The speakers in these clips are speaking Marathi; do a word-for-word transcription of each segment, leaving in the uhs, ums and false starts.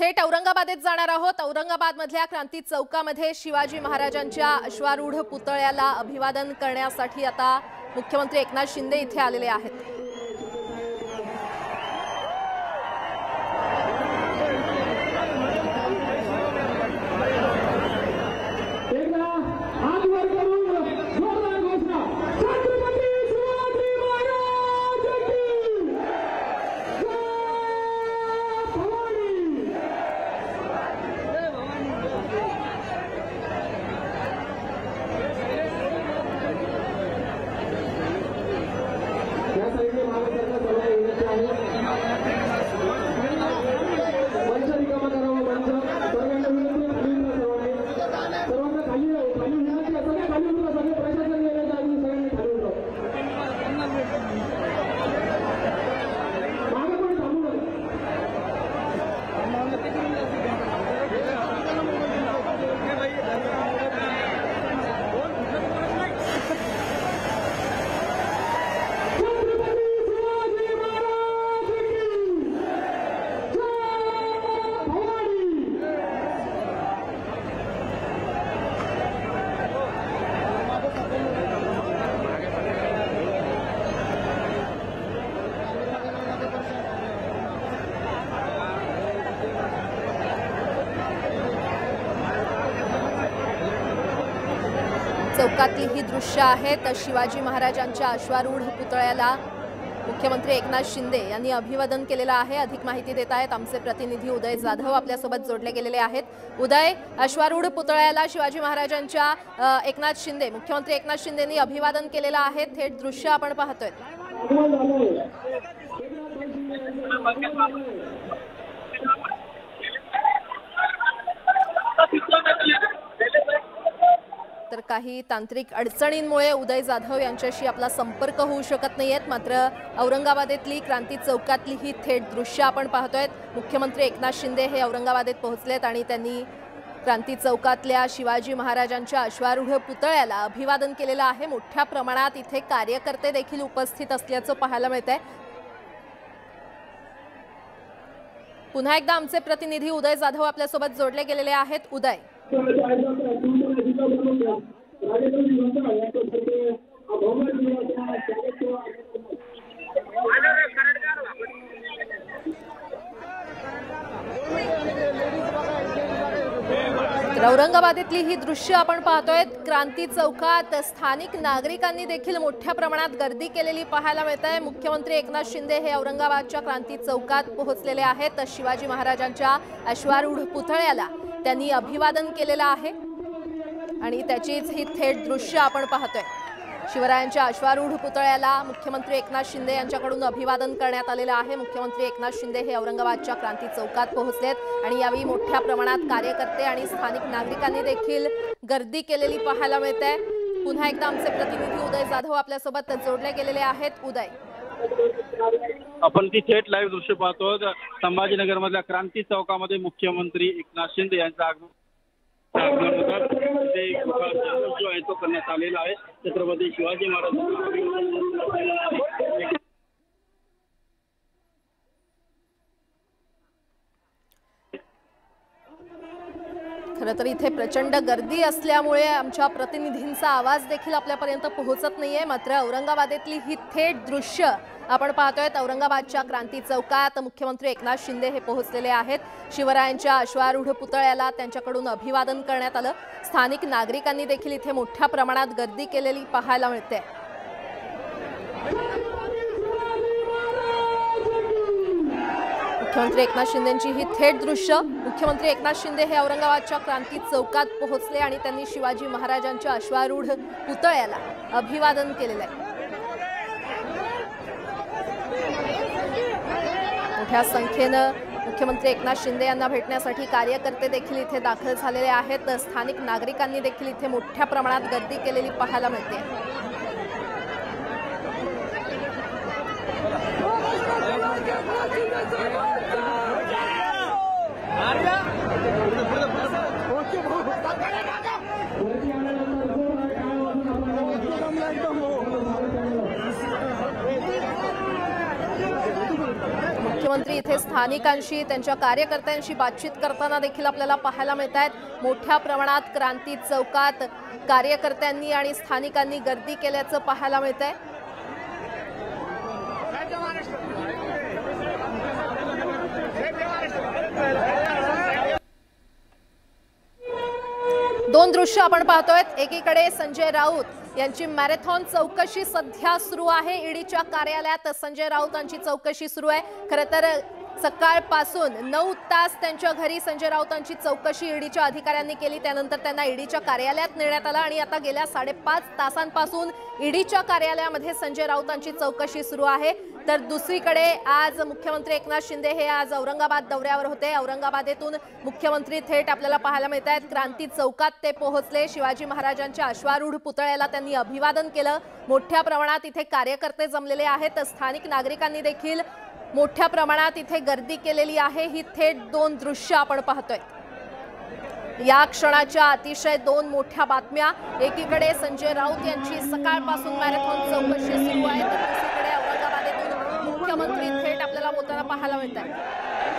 थेट औरंगाबादेत जाणार आहोत। औरंगाबाद मधल्या क्रांती चौकामध्ये शिवाजी महाराजांच्या अश्वारूढ पुतळ्याला अभिवादन करण्यासाठी आता मुख्यमंत्री एकनाथ शिंदे इथे आलेले आहेत। चौकातली ही दृश्य आहेत। शिवाजी महाराजांच्या अश्वारूढ पुतळ्याला मुख्यमंत्री एकनाथ शिंदे यांनी अभिवादन केलेलं आहे। अधिक माहिती देत आहेत आमचे प्रतिनिधी उदय जाधव आपल्यासोबत जोडले गेलेले आहेत। उदय, अश्वारूढ पुतळ्याला शिवाजी महाराजांच्या एकनाथ शिंदे मुख्यमंत्री एकनाथ शिंदेंनी अभिवादन केलेलं आहे। थेट दृश्य आपण पाहतोय। तर काही तांत्रिक अडचणींमुळे उदय जाधव यांच्याशी आपला संपर्क होऊ शकत नाहीयेत। मात्र औरंगाबादेतली क्रांती चौकातली ही थेट दृश्य आपण पाहतोय। मुख्यमंत्री एकनाथ शिंदे हे औरंगाबादेत पोहोचलेत आणि त्यांनी क्रांती चौकातल्या शिवाजी महाराजांच्या अश्वारूढ पुतळ्याला अभिवादन केलेलं आहे। मोठ्या प्रमाणात इथे कार्यकर्ते देखील उपस्थित असल्याचं पाहायला मिळतंय। पुन्हा एकदा आमचे प्रतिनिधी उदय जाधव आपल्यासोबत जोडले गेलेले आहेत। उदय, औरंगाबादेतली ही दृश्य आपण पाहतोय। क्रांती चौकात स्थानिक नागरिकांनी देखील मोठ्या प्रमाणात गर्दी केलेली पाहायला मिळते। मुख्यमंत्री एकनाथ शिंदे हे औरंगाबादच्या क्रांती चौकात पोहोचलेले आहेत। शिवाजी महाराजांच्या अश्वारूढ पुतळ्याला त्यांनी अभिवादन केलेलं आहे आणि त्याचीच ही थेट दृश्य आपण पाहतोय। शिवरायांच्या अश्वारूढ पुतळ्याला मुख्यमंत्री एकनाथ शिंदे यांच्याकडून अभिवादन करण्यात आलेलं आहे। मुख्यमंत्री एकनाथ शिंदे हे औरंगाबादच्या क्रांती चौकात पोहोचलेत आणि यावेळी मोठ्या प्रमाणात कार्यकर्ते आणि स्थानिक नागरिकांनी देखील गर्दी केलेली पाहायला मिळते। पुन्हा एकदा आमचे प्रतिनिधी उदय जाधव आपल्यासोबत जोडले गेलेले आहेत। उदय, आपण ती थेट लाईव्ह दृश्य पाहतो। संभाजीनगर मधल्या क्रांती चौकामध्ये मुख्यमंत्री एकनाथ शिंदे यांचं आगमन जो आहे तो करण्यात आलेला आहे। छत्रपती शिवाजी महाराज खरं तर इथे प्रचंड गर्दी असल्यामुळे आमच्या प्रतिनिधींचा आवाज देखील आपल्यापर्यंत पोहोचत नाहीये। मात्र औरंगाबादेतली ही थेट दृश्य आपण पाहतोय। औरंगाबादच्या क्रांती चौकात मुख्यमंत्री एकनाथ शिंदे हे पोहोचलेले आहेत। शिवरायांच्या अश्वारूढ पुतळ्याला त्यांच्याकडून अभिवादन करण्यात आलं। स्थानिक नागरिकांनी देखील इथे मोठ्या प्रमाणात गर्दी केलेली पाहायला मिळते। मुख्यमंत्री एकनाथ शिंदेंची ही थेट दृश्य। मुख्यमंत्री एकनाथ शिंदे हे औरंगाबादच्या क्रांती चौकात पोहोचले आणि त्यांनी शिवाजी महाराजांच्या अश्वारूढ पुतळ्याला अभिवादन केलेलं आहे। मोठ्या संख्येनं मुख्यमंत्री एकनाथ शिंदे यांना भेटण्यासाठी कार्यकर्ते देखील इथे दाखल झालेले आहेत। स्थानिक नागरिकांनी देखील इथे मोठ्या प्रमाणात गर्दी केलेली पाहायला मिळते। मुख्यमंत्री इथे स्थानिकांशी त्यांच्या कार्यकर्त्यांशी बातचीत करताना देखील आपल्याला पाहायला मिळत आहेत। मोठ्या प्रमाणात क्रांती चौकात कार्यकर्त्यांनी आणि स्थानिकांनी गर्दी केल्याचं पाहायला मिळत आहे। दोन दृश्य आपण पाहतोय। एकीकडे संजय राऊत यांची मॅरेथॉन चौकशी सध्या सुरू आहे। ईडीच्या कार्यालयात संजय राऊतांची चौकशी सुरू आहे। खरं तर सकाळपासून नऊ तास त्यांच्या घरी संजय राऊतांची चौकशी ईडीच्या अधिकाऱ्यांनी केली। त्यानंतर त्यांना ईडीच्या कार्यालयात नेण्यात आलं आणि आता गेल्या साडेपाच तासांपासून ईडीच्या कार्यालयामध्ये संजय राऊतांची चौकशी सुरू आहे। तर दुसरीकडे आज मुख्यमंत्री एकनाथ शिंदे हे आज औरंगाबाद दौऱ्यावर होते। औरंगाबादेतून मुख्यमंत्री थेट आपल्याला पाहायला मिळत आहेत क्रांती चौकात ते पोहोचले। शिवाजी महाराजांच्या अश्वारूढ पुतळ्याला त्यांनी अभिवादन केलं। मोठ्या प्रमाणात इथे कार्यकर्ते जमलेले आहेत। स्थानिक नागरिकांनी देखील मोठ्या प्रमाणात इथे गर्दी केलेली आहे। ही थेट दोन दृश्य आपण पाहतोय। या क्षणाच्या अतिशय दोन मोठ्या बातम्या। एकीकडे संजय राऊत यांची सकाळपासून मॅरेथॉन चौकशी सुरू आहे, तर दुसरीकडे औरंगाबादेतून मुख्यमंत्री थेट आपल्याला बोलताना पाहायला मिळत आहे।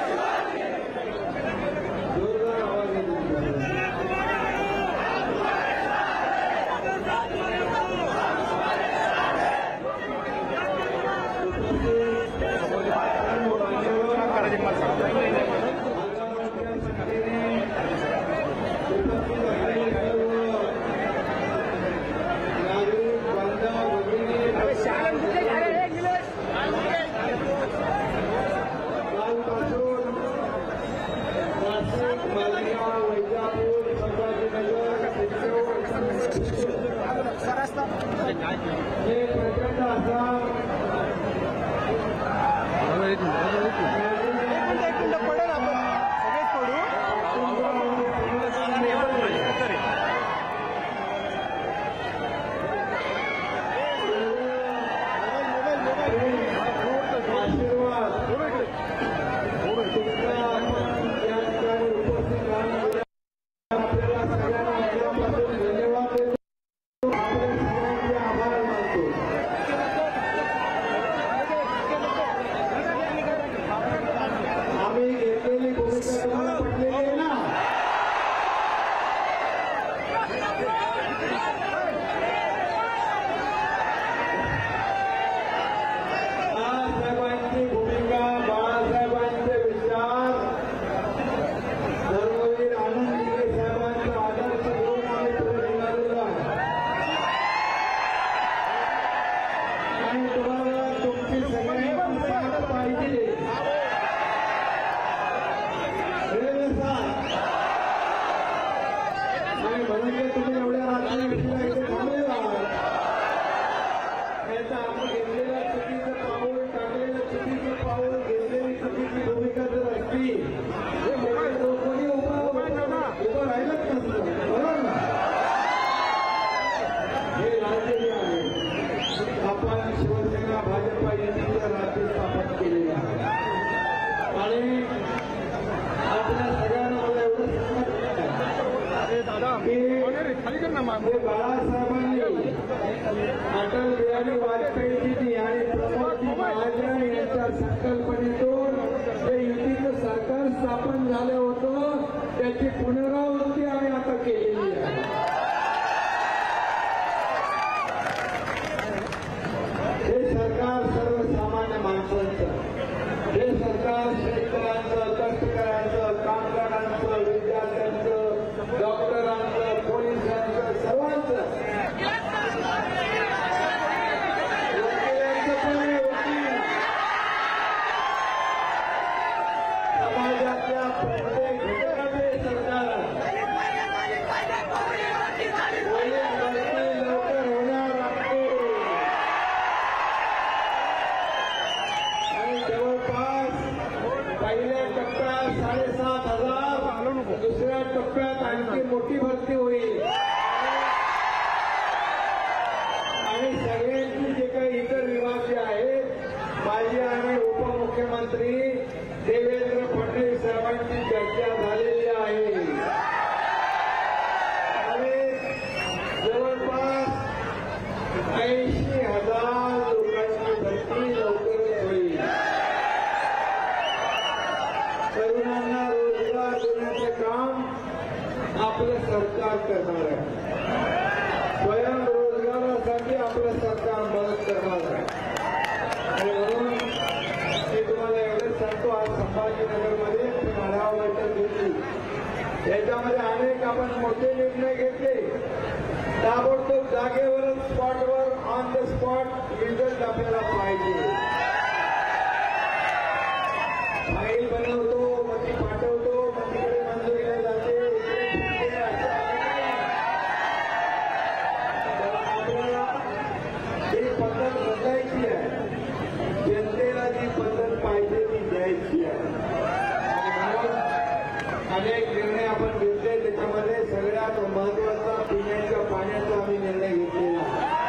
बाळासाहेबांनी अटल बिहारी वाजपेयीजी आणि प्रमोदजी महाजन यांच्या संकल्पनेतून जे युतीचं सरकार स्थापन झालं होतं त्याची पुनरावृत्ती आम्ही आता केलेली आहे। हे सरकार सर्वसामान्य माणसांचं, हे सरकार शेतकऱ्यांचं, कष्टकऱ्यांचं, कामगारांचं, विद्यार्थ्यांचं, डॉक्टरांचं, पोलिसांचं, सर्वांचं समाजातल्या प्रत्येक घटकाचे सरकार पोलीस भरती लवकर होणार आहे आणि जवळपास पहिल्या टप्प्यात साडेसात हजार, दुसऱ्या टप्प्यात आणखी मोठी भरती होईल आणि सगळ्यांची जे काही इतर विभाग जे आहेत, माजी आणि उपमुख्यमंत्री देवेंद्र फडणवीस साहेबांची चर्चा झालेली आहे आणि जवळपास ऐंशी हजार लोकांची भरती लवकरच होईल। आपलं सरकार करणार आहे. स्वयंरोजगारासाठी आपलं सरकार मदत करणार आहे. आणि म्हणून मी तुम्हाला एवढंच सांगतो, आज संभाजीनगरमध्ये मी आढावा बैठक घेतली. याच्यामध्ये अनेक आपण मोठे निर्णय घेतले. ताबडतोब जागेवरच स्पॉटवर ऑन द स्पॉट रिझल्ट आपल्याला पाहिजे. फाईल बनवतो, मग ती पाठवतो, मग तिकडे मंजुरीला जाते, इकडे आपल्याला ही पद्धत बदलायची आहे. जनतेला जी पद्धत पाहिजे ती द्यायची आहे. अनेक निर्णय आपण घेतले, त्याच्यामध्ये सगळ्यात महत्वाचा पिण्याच्या पाण्याचा आम्ही निर्णय घेतलेला.